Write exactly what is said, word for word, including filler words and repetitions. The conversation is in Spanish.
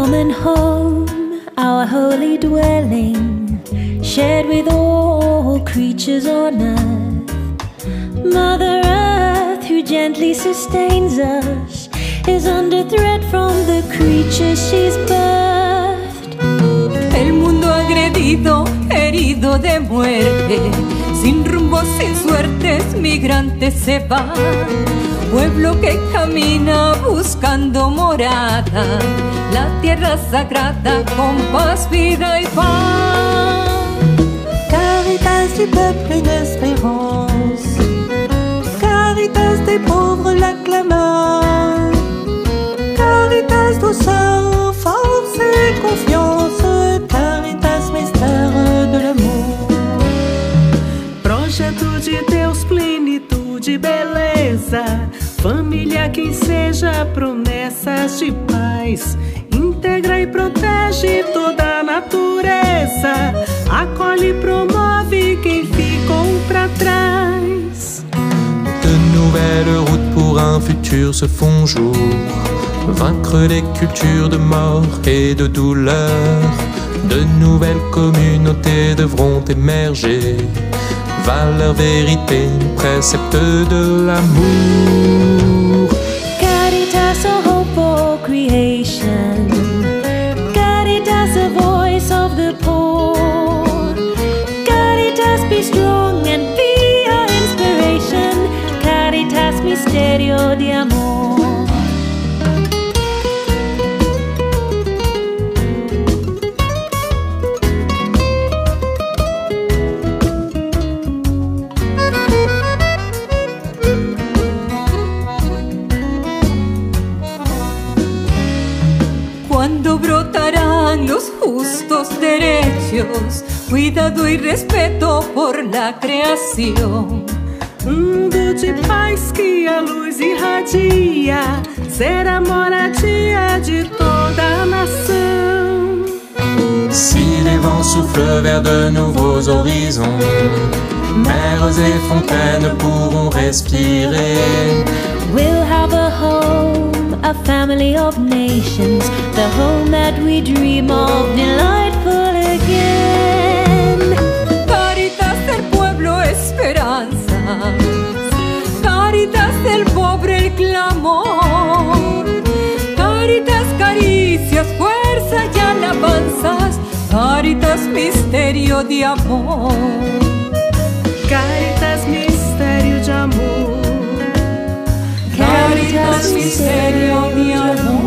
common home, our holy dwelling, shared with all creatures on earth. Mother Earth, who gently sustains us, is under threat from the creatures she's birthed. El mundo agredido, herido de muerte, sin rumbo, sin suertes, migrantes se van. Pueblo que camina buscando morada, la tierra sagrada con paz, vida y paz. Caritas du peuple, une espérance. Caritas des pauvres, l'acclamant. Caritas, douceur, force et confiance. Caritas, mystère de l'amour. Projeto de Deus, plenitude, beleza. Família que enseja promessas de paz. Integra e protege toda a natureza. Acolhe e promove quem ficou pra trás. De nouvelles routes pour un futur se font jour. Vaincre les cultures de mort et de douleur. De nouvelles communautés devront émerger. Valeurs, vérité, préceptes de l'amour. Caritas, a hope for creation. Caritas, a voice of the poor. Caritas, be strong and be our inspiration. Caritas, misterio de amor. Cuando brotarán los justos derechos, cuidado y respeto por la creación. Mundo de paz que a luz irradia, será moradia de toda a nação. Si les vents soufflent vers de nouveaux horizons, mers et fontaines pourront respirer. We'll have a home, a family of nations, the home that we dream of, delightful again. Caritas del pueblo, esperanza. Caritas del pobre, el clamor. Caritas, caricias, fuerza y alabanzas. Caritas, misterio de amor. Caritas, mistério de amor. Caritas, misterio de amor.